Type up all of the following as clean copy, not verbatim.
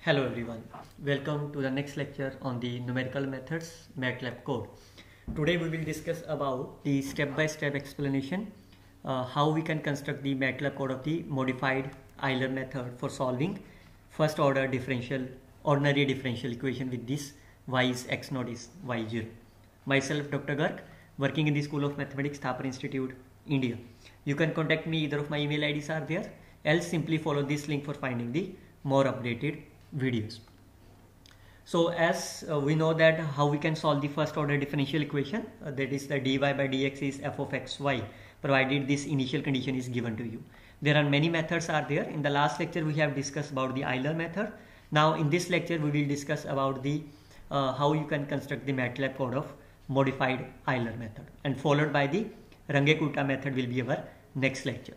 Hello everyone, welcome to the next lecture on the numerical methods MATLAB code. Today we will discuss about the step-by-step explanation how we can construct the MATLAB code of the modified Euler method for solving first order ordinary differential equation with this y is x naught is y0. Myself Dr. Garg, working in the School of Mathematics, Thapar Institute, India. You can contact me, either of my email IDs are there, else simply follow this link for finding the more updated videos. So as we know that how we can solve the first order differential equation, that is the dy by dx is f of xy, provided this initial condition is given to you. There are many methods are there. In the last lecture we have discussed about the Euler method. Now in this lecture we will discuss about the how you can construct the MATLAB code of modified Euler method, and followed by the Runge-Kutta method will be our next lecture.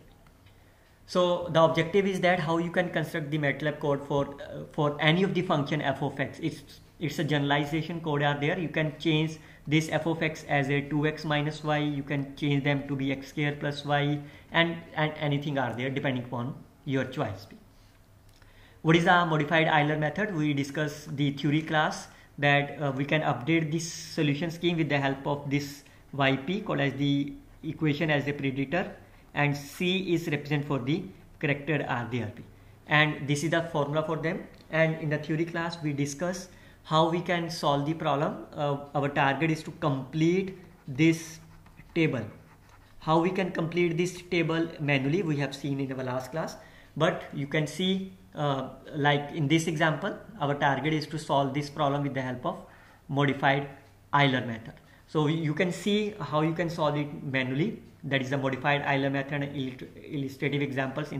So the objective is that how you can construct the MATLAB code for any of the function f of x. It's a generalization code are there. You can change this f of x as a 2x minus y. You can change them to be x square plus y, and anything are there depending upon your choice. What is the modified Euler method? We discussed the theory class that we can update this solution scheme with the help of this yp called as the equation as a predictor, and C is represent for the corrected RDRP, and this is the formula for them. And in the theory class we discuss how we can solve the problem. Our target is to complete this table. How we can complete this table manually we have seen in our last class, but you can see like in this example our target is to solve this problem with the help of modified Euler method. So you can see how you can solve it manually. That is the modified Euler method, and illustrative examples in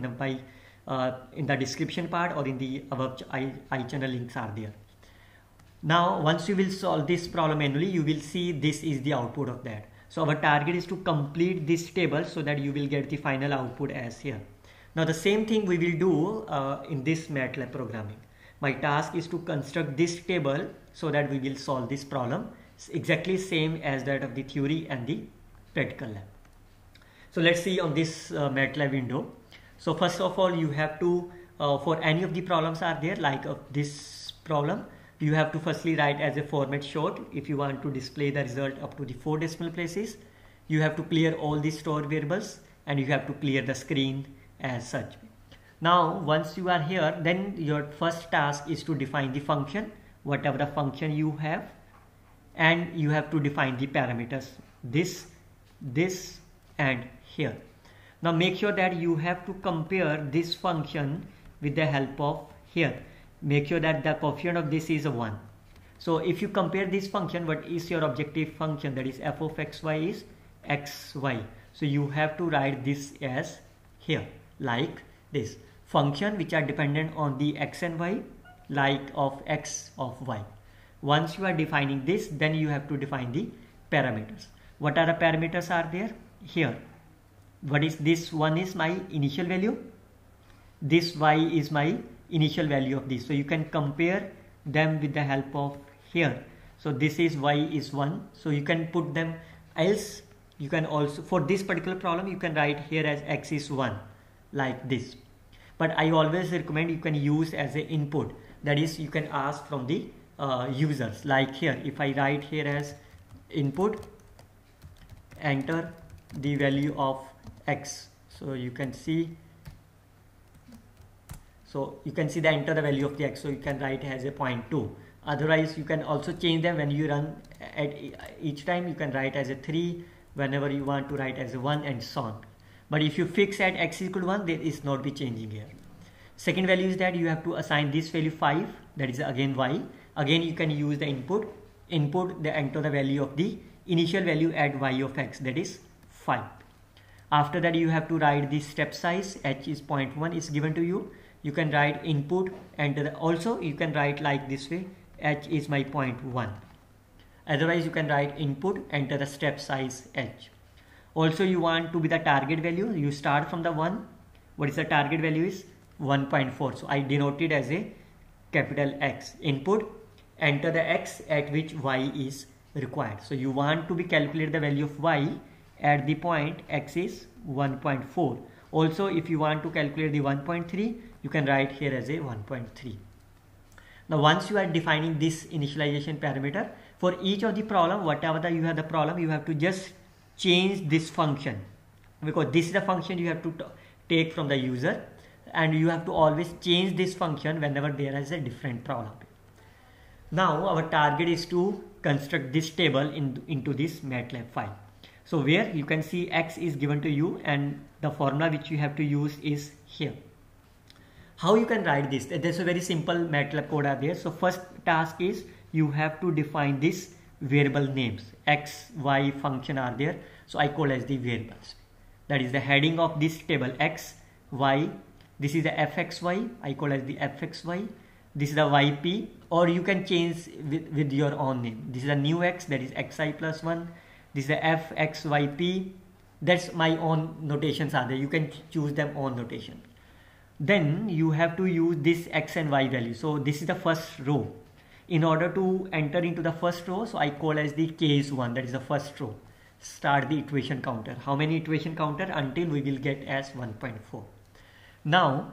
the description part or in the above channel links are there. Now once you will solve this problem manually, you will see this is the output of that. So our target is to complete this table so that you will get the final output as here. Now the same thing we will do in this MATLAB programming. My task is to construct this table so that we will solve this problem. It's exactly same as that of the theory and the practical lab. So let's see on this MATLAB window. So first of all, you have to for any of the problems are there, like of this problem, you have to firstly write as a format short. If you want to display the result up to the 4 decimal places, you have to clear all the stored variables and you have to clear the screen as such. Now once you are here, then your first task is to define the function, whatever the function you have, and you have to define the parameters, this and here. Now make sure that you have to compare this function with the help of here. Make sure that the coefficient of this is a 1. So if you compare this function, what is your objective function, that is f of xy is xy. So you have to write this as here, like this function which are dependent on the x and y, like of x of y. Once you are defining this, then you have to define the parameters. What are the parameters are there here? What is this? One is my initial value, this y is my initial value of this. So you can compare them with the help of here. So this is y is 1, so you can put them, else you can also, for this particular problem you can write here as x is 1 like this. But I always recommend you can use as an input, that is you can ask from the users, like here if I write here as input, enter the value of x, so you can see the enter the value of the x, so you can write as a 0.2. Otherwise you can also change them when you run at each time. You can write as a 3 whenever you want to write as a 1, and so on. But if you fix at x equal to 1, there is not be changing here. Second value is that you have to assign this value 5, that is again y. Again you can use the input the enter the value of the initial value at y of x, that is 5. After that you have to write the step size, h is 0.1 is given to you. You can write input, enter the, also you can write like this way, h is my 0.1. Otherwise you can write input, enter the step size h. Also you want to be the target value, you start from the 1. What is the target value is 1.4, so I denoted as a capital X. Input, enter the x at which y is required. So you want to be calculate the value of y at the point x is 1.4. Also if you want to calculate the 1.3, you can write here as a 1.3. Now once you are defining this initialization parameter, for each of the problem, whatever you have the problem, you have to just change this function, because this is the function you have to take from the user, and you have to always change this function whenever there is a different problem. Now our target is to construct this table into this MATLAB file. So where you can see x is given to you and the formula which you have to use is here. How you can write this? There's a very simple MATLAB code out there. So first task is you have to define this variable names. X, Y function are there. So I call as the variables. That is the heading of this table, X, Y. This is the fxy, I call as the fxy. This is the yp, or you can change with your own name. This is a new x, that is xi plus 1. This is the fxyp. That's my own notations are there. You can choose them own notation. Then you have to use this x and y value. So this is the first row. In order to enter into the first row, so I call as the case 1, that is the first row. Start the iteration counter. How many iteration counter? Until we will get as 1.4. Now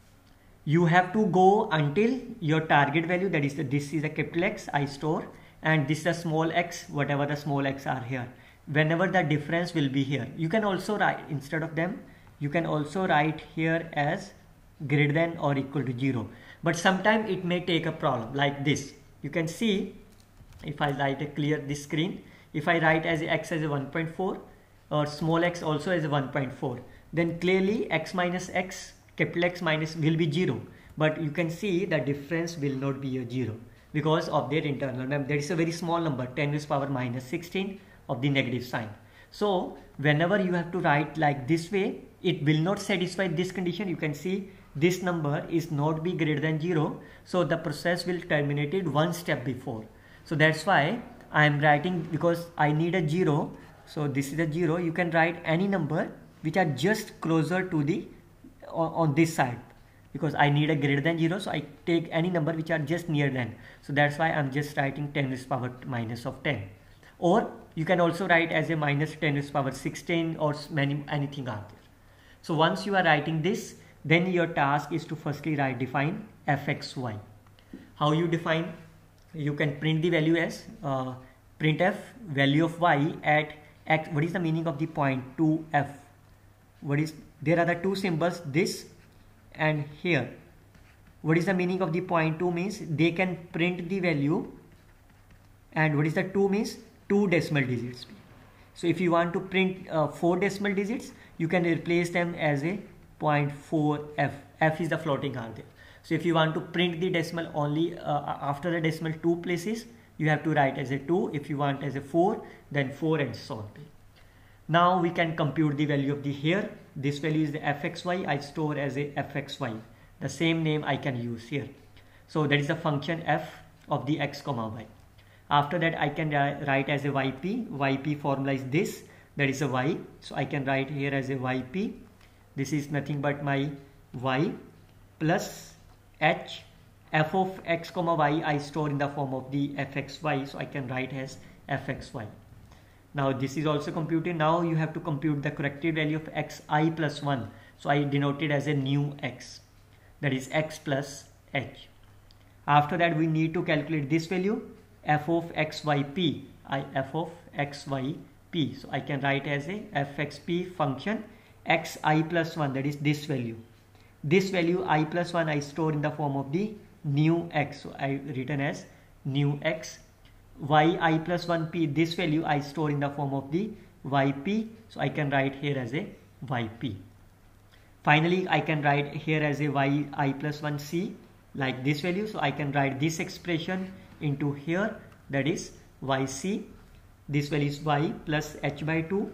you have to go until your target value, that is this is a capital X I store, and this is a small x, whatever the small x are here. Whenever the difference will be here, you can also write, instead of them, you can also write here as greater than or equal to 0. But sometimes it may take a problem like this. You can see if I write a clear this screen, if I write as x as a 1.4 or small x also as a 1.4, then clearly x minus x, capital X minus will be 0, but you can see the difference will not be a 0 because of their internal number. There is a very small number, 10 to the power minus 16 of the negative sign. So whenever you have to write like this way, it will not satisfy this condition. You can see this number is not be greater than 0, so the process will terminate it one step before. So that's why I am writing, because I need a 0. So this is a 0. You can write any number which are just closer to the on this side, because I need a greater than 0, so I take any number which are just near than. So that's why I'm just writing 10 to the power minus of 10, or you can also write as a minus 10 to the power 16 or anything out there. So once you are writing this, then your task is to firstly define fxy. How you define? You can print the value as printf value of y at x. What is the meaning of the point 2f? What is, there are the two symbols, this and here. What is the meaning of the point 2 means? They can print the value, and what is the 2 means? 2 decimal digits. So if you want to print 4 decimal digits, you can replace them as a 0.4f. F is the floating R there. So if you want to print the decimal only after the decimal 2 places, you have to write as a 2. If you want as a 4, then 4, and so on. Now we can compute the value of the here. This value is the fxy. I store as a fxy. The same name I can use here. So that is the function f of the x comma y. After that I can write as a yp. Yp formula is this. That is a y. So I can write here as a yp. This is nothing but my y plus h. F of x comma y I store in the form of the fxy. So I can write as fxy. Now this is also computed. Now you have to compute the corrected value of xi plus 1. So I denoted as a new x. That is x plus h. After that we need to calculate this value, f of xyp. F of xyp. So I can write as a fxp function xi plus 1, that is this value. This value I plus 1 I store in the form of the new x. So I written as new x. yi plus 1p, this value I store in the form of the yp. So I can write here as a yp. Finally I can write here as a yi plus 1c, like this value. So I can write this expression into here, that is yc. This value is y plus h by 2.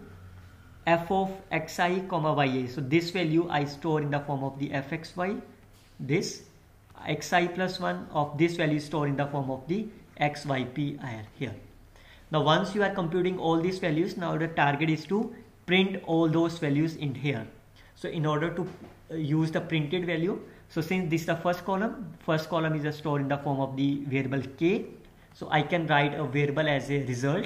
F of xi comma ya. So this value I store in the form of the fxy. This xi plus 1 of this value is stored in the form of the xyp here. Now once you are computing all these values, now the target is to print all those values in here. So in order to use the printed value, so since this is the first column is stored in the form of the variable k. So I can write a variable as a result,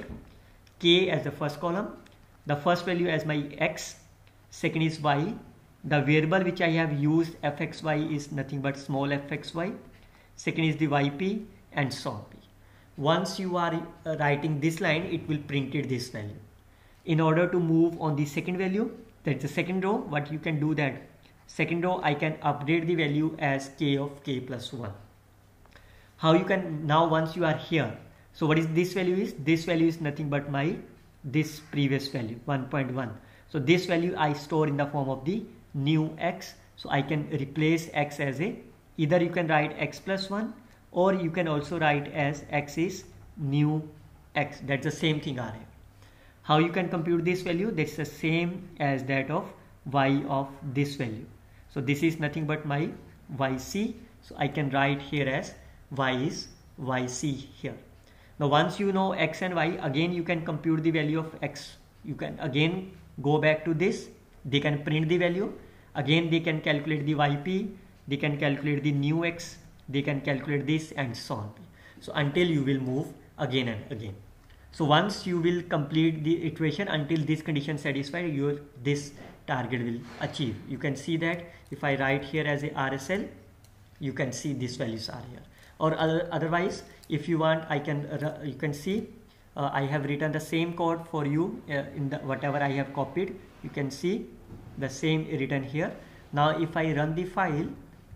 k as the first column, the first value as my x, second is y. The variable which I have used fxy is nothing but small fxy. second is the yp, and so on. Once you are writing this line, it will print it this value. In order to move on the second value, that's the second row, what you can do that second row I can update the value as k of k plus 1. How you can now, once you are here, so what is this value is? This value is nothing but my this previous value 1.1. So this value I store in the form of the new x. So I can replace x as a, either you can write x plus 1, or you can also write as x is new x. That's the same thing are here. How you can compute this value? That's the same as that of y of this value. So this is nothing but my yc. So I can write here as y is yc here. Now once you know x and y, again you can compute the value of x. You can again go back to this. They can print the value. Again they can calculate the yp. They can calculate the new x. They can calculate this and so on. So until you will move again and again. So once you will complete the iteration until this condition satisfied, this target will achieve. You can see that if I write here as a RSL, you can see these values are here. Or otherwise, if you want, you can see I have written the same code for you in the whatever I have copied. You can see the same written here. Now if I run the file,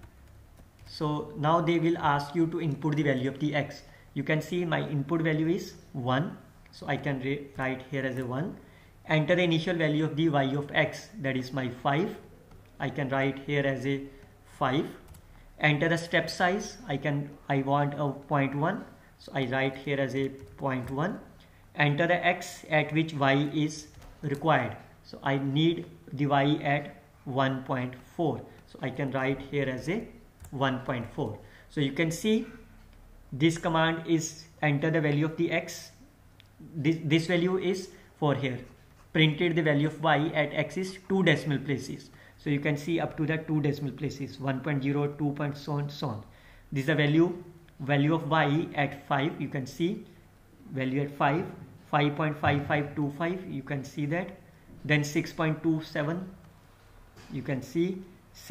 so now they will ask you to input the value of the x. You can see my input value is 1. So I can write here as a 1. Enter the initial value of the y of x, that is my 5. I can write here as a 5. Enter the step size. I want a 0.1. So I write here as a 0.1. Enter the x at which y is required. So I need the y at 1.4. So I can write here as a 1.4. So you can see this command is enter the value of the x. This value is for here. Printed the value of y at x is 2 decimal places. So you can see up to the 2 decimal places, 1.0, 2. So on, so on. This is the value of y at 5. You can see value at 5, 5.5525. You can see that. Then 6.27. You can see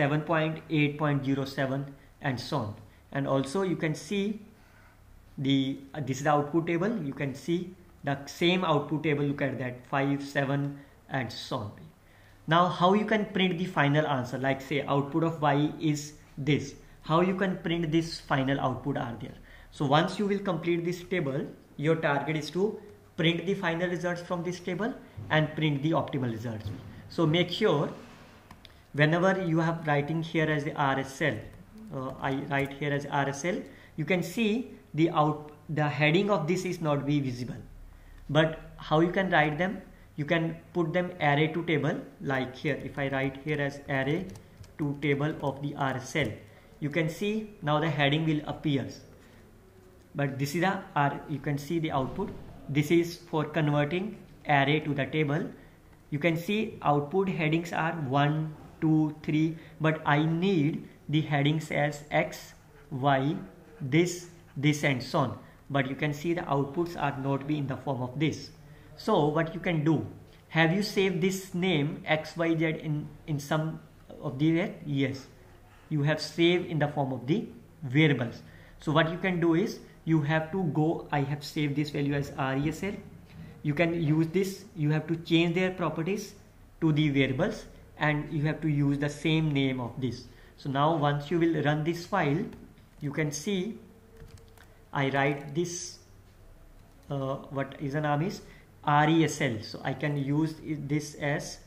7.8.07 and so on. And also you can see this is the output table. You can see the same output table. Look at that, 5, 7 and so on. Now how you can print the final answer, like say output of y is this. How you can print this final output are there. So once you will complete this table, your target is to print the final results from this table and print the optimal results. So make sure whenever you have writing here as the RSL, I write here as RSL, you can see the heading of this is not be visible. But how you can write them? You can put them array to table, like here. If I write here as array to table of the RSL, you can see now the heading will appear. But this is you can see the output. This is for converting array to the table. You can see output headings are 1, 2, 3, but I need the headings as x, y, this and so on. But you can see the outputs are not be in the form of this. So what you can do, have you saved this name xyz in some of the way? Yes, you have saved in the form of the variables. So what you can do is you have to go, I have saved this value as RESL. You can use this, you have to change their properties to the variables and you have to use the same name of this. So now once you will run this file, you can see I write this, what is the name is RESL. So I can use this as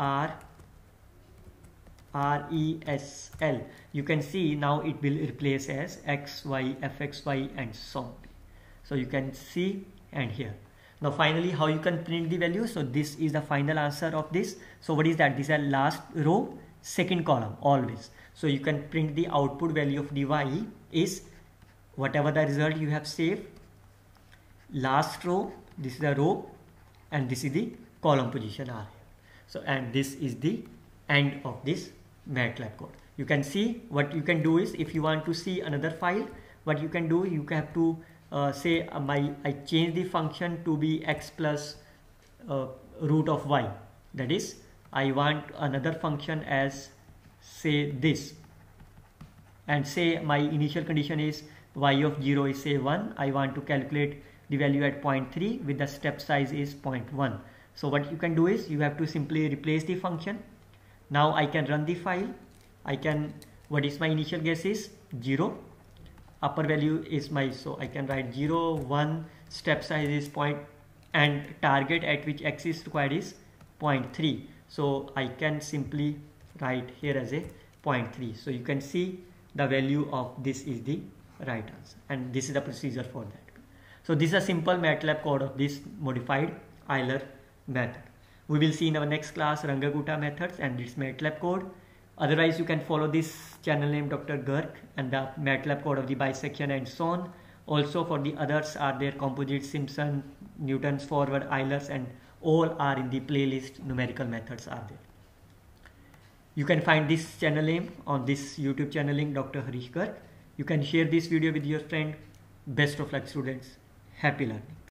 RESL. You can see now it will replace as x, y, fxy and so on. So you can see and here. Now finally how you can print the value. So this is the final answer of this. So what is that? This is last row, second column always. So you can print the output value of the y is whatever the result you have saved. Last row, this is the row and this is the column position are here. So and this is the end of this MATLAB code. You can see what you can do is if you want to see another file, what you can do, you have to say I change the function to be x plus root of y. That is, I want another function as say this, and say my initial condition is y of 0 is say 1. I want to calculate the value at 0.3 with the step size is 0.1. So what you can do is you have to simply replace the function. Now I can run the file. What is my initial guess is 0. Upper value is so I can write 0, 1, step size is and target at which x is required is 0.3. So I can simply write here as a 0.3. So you can see the value of this is the right answer, and this is the procedure for that. So this is a simple MATLAB code of this modified Euler method. We will see in our next class Runge-Kutta methods and its MATLAB code. Otherwise, you can follow this channel name Dr. Garg and the MATLAB code of the bisection and so on. Also for the others are there composite, Simpson, Newton's forward, Euler's, and all are in the playlist. Numerical methods are there. You can find this channel name on this YouTube channel link, Dr. Harish Garg. You can share this video with your friend. Best of luck, students. Happy learning.